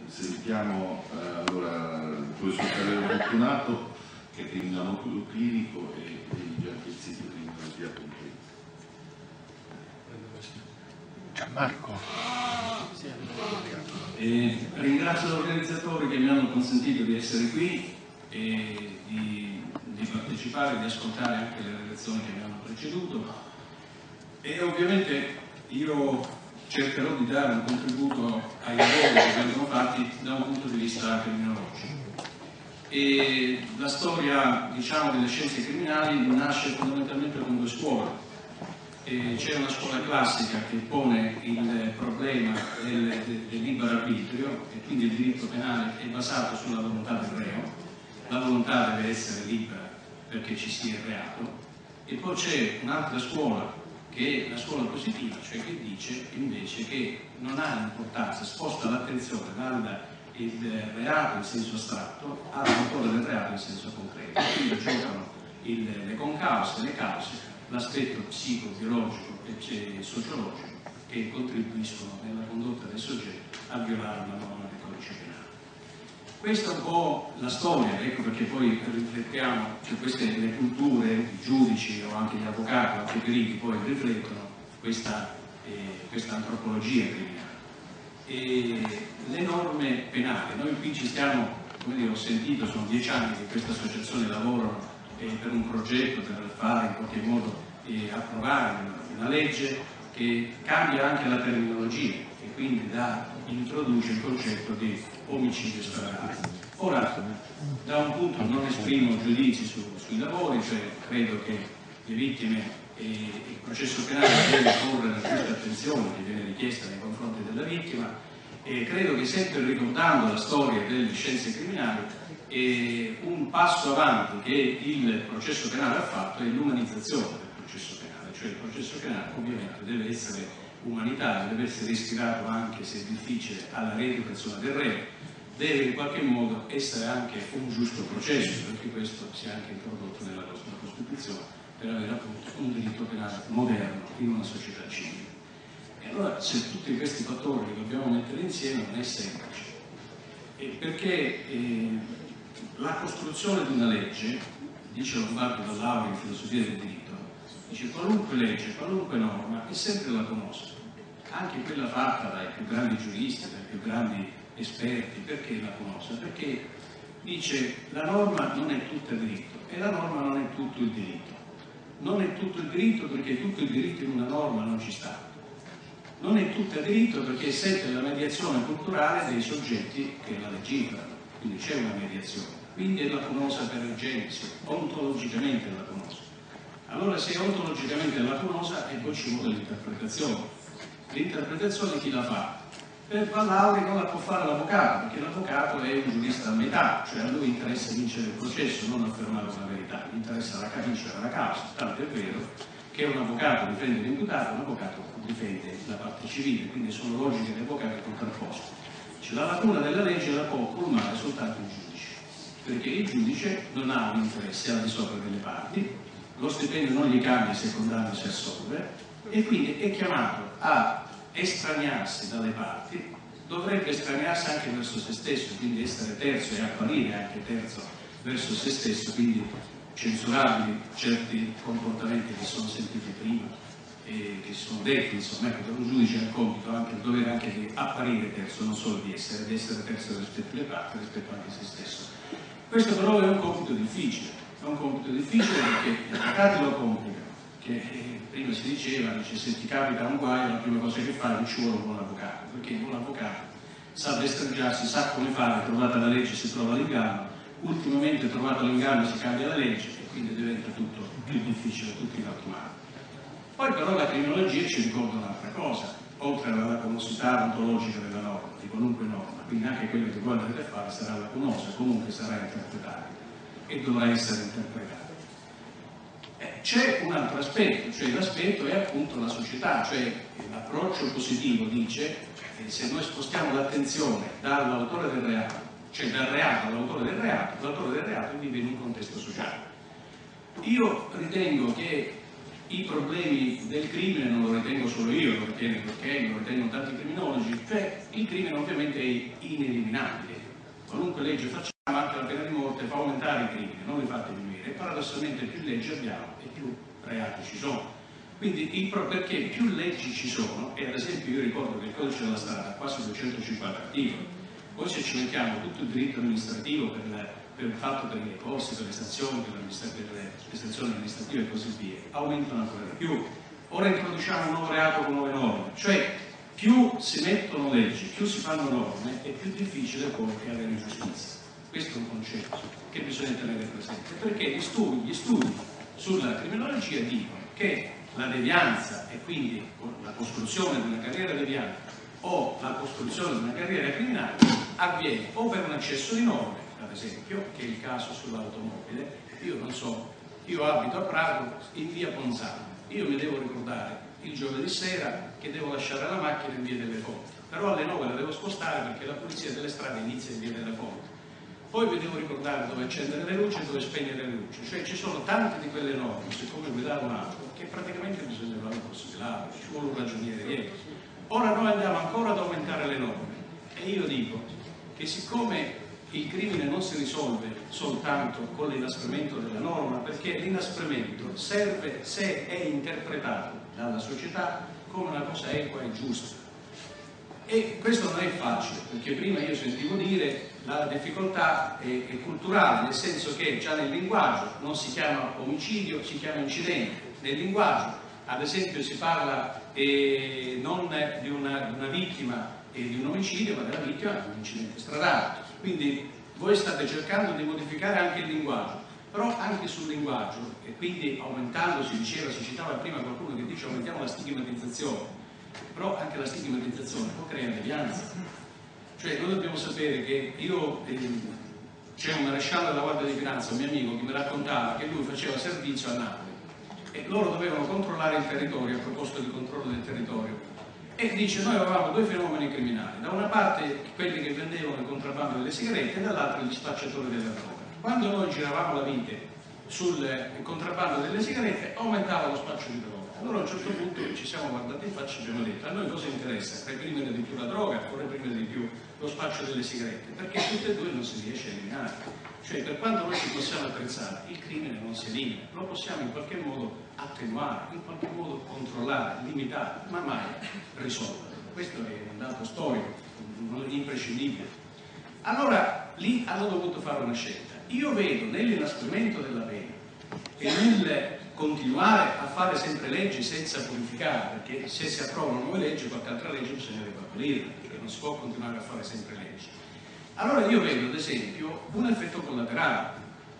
Sentiamo allora il professor Saverio Fortunato, che è criminologo clinico e dirige anche il sito Criminology. Gianmarco. Ringrazio gli organizzatori che mi hanno consentito di essere qui e di partecipare, di ascoltare anche le relazioni che mi hanno preceduto, e ovviamente io cercherò di dare un contributo ai lavori che vengono fatti da un punto di vista criminologico. E la storia, diciamo, delle scienze criminali nasce fondamentalmente con due scuole. C'è una scuola classica che pone il problema del libero arbitrio, e quindi il diritto penale è basato sulla volontà del reo. La volontà deve essere libera perché ci sia il reato. E poi c'è un'altra scuola, che è la scuola positiva, cioè che dice invece che non ha importanza, sposta l'attenzione dal reato in senso astratto all'autore del reato in senso concreto. Quindi giocano le concause, le cause, l'aspetto psicobiologico e sociologico, che contribuiscono nella condotta del soggetto a violare la norma del codice penale. Questa è un po' la storia, ecco perché poi riflettiamo, cioè queste le culture, i giudici o anche gli avvocati o anche i periti poi riflettono questa antropologia criminale. E le norme penali, noi qui ci stiamo, come dire, ho sentito, sono 10 anni che queste associazioni lavorano per un progetto, per fare in qualche modo approvare una legge che cambia anche la terminologia e quindi introduce il concetto di omicidio stradale. Ora, da un punto non esprimo giudizi sui lavori, cioè credo che le vittime e il processo penale deve porre la giusta attenzione che viene richiesta nei confronti della vittima, e credo che sempre ricordando la storia delle scienze criminali, un passo avanti che il processo penale ha fatto è l'umanizzazione del processo penale, cioè il processo penale ovviamente deve essere umanitario, deve essere ispirato anche, se è difficile, alla rieducazione del reo, deve in qualche modo essere anche un giusto processo, perché questo si è anche introdotto nella nostra Costituzione per avere appunto un diritto penale moderno in una società civile. E allora, se tutti questi fattori li dobbiamo mettere insieme, non è semplice, perché la costruzione di una legge, dice Lombardo dall'Aula in filosofia del diritto, dice qualunque legge, qualunque norma è sempre lacunosa, anche quella fatta dai più grandi giuristi, dai più grandi esperti. Perché lacunosa? Perché dice la norma non è tutta diritto e la norma non è tutto il diritto. Non è tutto il diritto perché tutto il diritto in una norma non ci sta. Non è tutto il diritto perché è sempre la mediazione culturale dei soggetti che la legiferano, quindi c'è una mediazione. Quindi è lacunosa per genesi, ontologicamente è lacunosa. Allora se è ontologicamente lacunosa, e poi ci vuole l'interpretazione. L'interpretazione chi la fa? Per Vallauri non la può fare l'avvocato, perché l'avvocato è un giurista a metà, cioè a lui interessa vincere il processo, non affermare una verità, gli interessa vincere la causa, tanto è vero che un avvocato difende l'imputato, un avvocato difende la parte civile, quindi sono logiche di avvocati contrapposte. Cioè, la lacuna della legge la può colmare soltanto il giudice, perché il giudice non ha un interesse al di sopra delle parti, lo stipendio non gli cambia se condanna o se assolve, e quindi è chiamato a estraniarsi dalle parti, dovrebbe estraniarsi anche verso se stesso, quindi essere terzo e apparire anche terzo verso se stesso, quindi censurabili certi comportamenti che sono sentiti prima e che sono detti, insomma, ecco, per un giudice ha il compito, anche il dovere anche di apparire terzo, non solo di essere terzo rispetto alle parti, rispetto anche a se stesso. Questo però è un compito difficile perché gli avvocati lo complicano, che prima si diceva, se ti capita un guaio la prima cosa che fai è ci vuole un buon avvocato, perché un buon avvocato sa destreggiarsi, sa come fare, trovata la legge si trova l'inganno, ultimamente trovato l'inganno si cambia la legge e quindi diventa tutto più difficile, tutto inottimale. Poi però la criminologia ci ricorda un'altra cosa, oltre alla lacunosità ontologica della norma, di qualunque norma, quindi anche quello che voi andrete a fare sarà lacunosa, comunque sarà interpretabile e dovrà essere interpretato. C'è un altro aspetto, cioè l'aspetto è appunto la società, cioè l'approccio positivo dice che se noi spostiamo l'attenzione dall'autore del reato, cioè dal reato all'autore del reato, l'autore del reato vive in un contesto sociale. Io ritengo che i problemi del crimine non lo ritengo solo io, lo ritengo perché lo ritengono tanti criminologi, cioè il crimine ovviamente è ineliminabile. Qualunque legge facciamo, anche la pena di morte fa aumentare i crimini, non li fa diminuire. E paradossalmente più leggi abbiamo e più reati ci sono. Quindi perché più leggi ci sono, e ad esempio io ricordo che il codice della strada ha quasi 250 articoli, poi se ci mettiamo tutto il diritto amministrativo per il fatto per i costi, per le sanzioni, per le sanzioni amministrative e così via, aumentano ancora di più. Ora introduciamo un nuovo reato con nuove norme, cioè più si mettono leggi, più si fanno norme, è più difficile poi avere giustizia. Questo è un concetto che bisogna tenere presente, perché gli studi sulla criminologia dicono che la devianza e quindi la costruzione di una carriera deviante o la costruzione di una carriera criminale avviene o per un eccesso di norme, ad esempio, che è il caso sull'automobile. Io non so, io abito a Prato in via Ponzano, io mi devo ricordare il giovedì sera che devo lasciare la macchina in via delle Fonti, però alle 9 la devo spostare perché la pulizia delle strade inizia in via delle Fonti, poi vi devo ricordare dove accendere le luci e dove spegnere le luci, cioè ci sono tante di quelle norme, siccome guidare un'auto, che praticamente bisogna fare un possibile, ci vuole un ragioniere dietro. Ora noi andiamo ancora ad aumentare le norme e io dico che siccome il crimine non si risolve soltanto con l'inasprimento della norma, perché l'inasprimento serve se è interpretato dalla società come una cosa equa e giusta. E questo non è facile, perché prima io sentivo dire la difficoltà è culturale, nel senso che già nel linguaggio non si chiama omicidio, si chiama incidente. Nel linguaggio, ad esempio, si parla non di una vittima e di un omicidio, ma della vittima di un incidente stradale. Quindi voi state cercando di modificare anche il linguaggio, però anche sul linguaggio, e quindi aumentando, si citava prima qualcuno che dice aumentiamo la stigmatizzazione, però anche la stigmatizzazione può creare devianza. Cioè noi dobbiamo sapere che c'è un maresciallo della Guardia di Finanza, un mio amico, che mi raccontava che lui faceva servizio a Napoli e loro dovevano controllare il territorio a proposito di controllo del territorio. E dice, noi avevamo due fenomeni criminali, da una parte quelli che vendevano il contrabbando delle sigarette e dall'altra gli spacciatori della droga. Quando noi giravamo la vite sul contrabbando delle sigarette aumentava lo spaccio di droga. Allora a un certo punto ci siamo guardati in faccia e abbiamo detto, a noi cosa interessa? Reprimere di più la droga o reprimere di più lo spaccio delle sigarette? Perché tutte e due non si riesce a eliminare. Cioè per quanto noi ci possiamo attrezzare, il crimine non si elimina, lo possiamo in qualche modo attenuare, in qualche modo controllare, limitare, ma mai risolvere. Questo è un dato storico, imprescindibile. Allora lì hanno dovuto fare una scelta. Io vedo nell'inasprimento della pena e nel continuare a fare sempre leggi senza purificare, perché se si approvano nuove leggi, qualche altra legge bisogna ripartire, perché non si può continuare a fare sempre leggi. Allora io vedo ad esempio un effetto collaterale.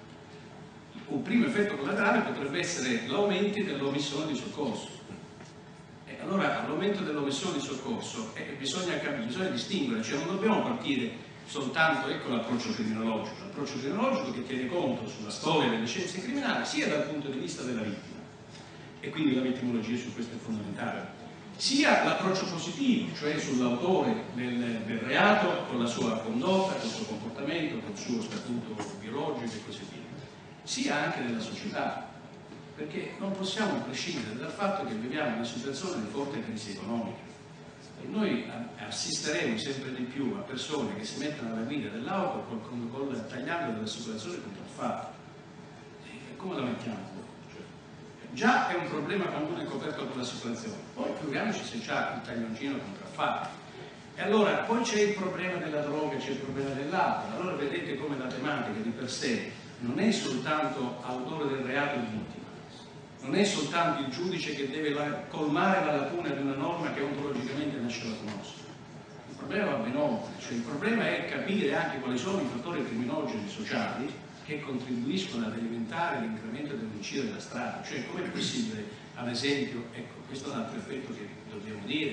Un primo effetto collaterale potrebbe essere l'aumento dell'omissione di soccorso. E allora all'aumento dell'omissione di soccorso bisogna distinguere, cioè non dobbiamo partire soltanto, ecco l'approccio criminologico che tiene conto sulla storia delle scienze criminali sia dal punto di vista della vittima, e quindi la vittimologia su questo è fondamentale, sia l'approccio positivo, cioè sull'autore del reato con la sua condotta, col suo comportamento, col suo statuto biologico e così via, sia anche della società, perché non possiamo prescindere dal fatto che viviamo una situazione di forte crisi economica. E noi assisteremo sempre di più a persone che si mettono alla guida dell'auto tagliando dell'assicurazione contraffatta. E come la mettiamo? Cioè, già è un problema quando uno è coperto con l'assicurazione, poi figuriamoci se c'ha il taglioncino contraffatto. E allora poi c'è il problema della droga, c'è il problema dell'alcol. Allora vedete come la tematica di per sé non è soltanto autore del reato e vittima. Non è soltanto il giudice che deve colmare la lacuna di una norma che ontologicamente nasce da conoscere. Il problema va ben oltre, cioè il problema è capire anche quali sono i fattori criminogeni sociali che contribuiscono ad alimentare l'incremento dell'omicidio della strada. Cioè com'è possibile, ad esempio, ecco, questo è un altro effetto che dobbiamo dire,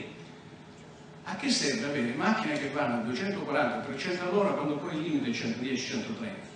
a che serve avere macchine che vanno a 240-300 all'ora quando poi il limite è 110-130?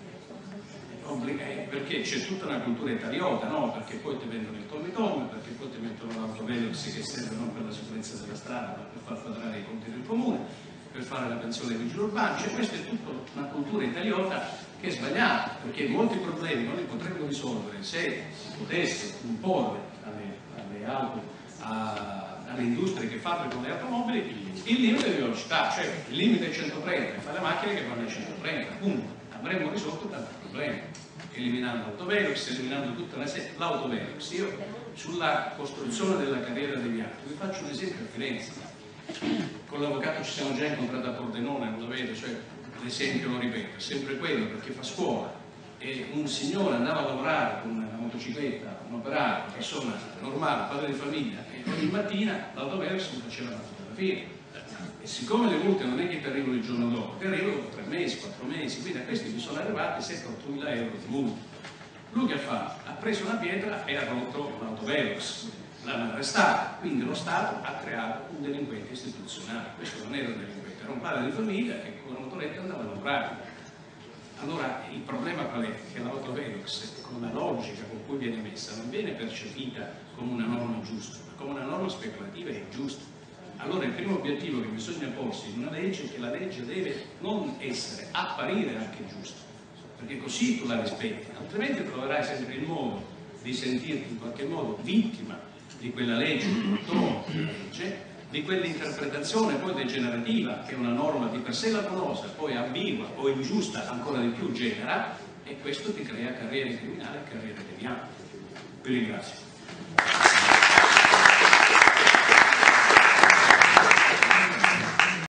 Perché c'è tutta una cultura italiota, no? Perché poi ti vendono il tommy, perché poi ti mettono l'autovelox che serve non per la sicurezza della strada, ma per far quadrare i conti del comune, per fare la pensione dei vigili urbani. Cioè questa è tutta una cultura italiota che è sbagliata, perché molti problemi non li potremmo risolvere se si potesse imporre alle auto, alle industrie che fabbricano le automobili, il limite di velocità, cioè il limite è 130, e fa le macchine che vanno a 130, punto. Avremmo risolto tanti problemi, eliminando l'autovelox, eliminando tutta una serie. L'autovelox, io sulla costruzione della carriera dei viaggi vi faccio un esempio a Firenze. Con l'avvocato ci siamo già incontrati a Pordenone, non lo vedo, cioè l'esempio lo ripeto, è sempre quello, perché fa scuola e un signore andava a lavorare con una motocicletta, un operaio, una persona normale, padre di famiglia, e ogni mattina l'autovelox mi faceva una fotografia. E siccome le multe non è che ti arrivano il giorno dopo, ti arrivano dopo 3 mesi, 4 mesi, quindi a questi mi sono arrivati 7-8 mila euro di multe. Lui che ha fatto? Ha preso una pietra e ha rotto l'autovelox, l'hanno arrestato, quindi lo Stato ha creato un delinquente istituzionale. Questo non era un delinquente, era un padre di famiglia che con la motoretta andava a lavorare. Allora il problema qual è? Che l'autovelox, con la logica con cui viene messa, non viene percepita come una norma giusta, ma come una norma speculativa e ingiusta. Allora il primo obiettivo che bisogna porsi in una legge è che la legge deve non essere, apparire anche giusta, perché così tu la rispetti, altrimenti troverai sempre il modo di sentirti in qualche modo vittima di quella legge, di quell'interpretazione poi degenerativa che una norma di per sé lacunosa, poi ambigua o ingiusta ancora di più genera, e questo ti crea carriere criminali e carriere devianti. Vi ringrazio.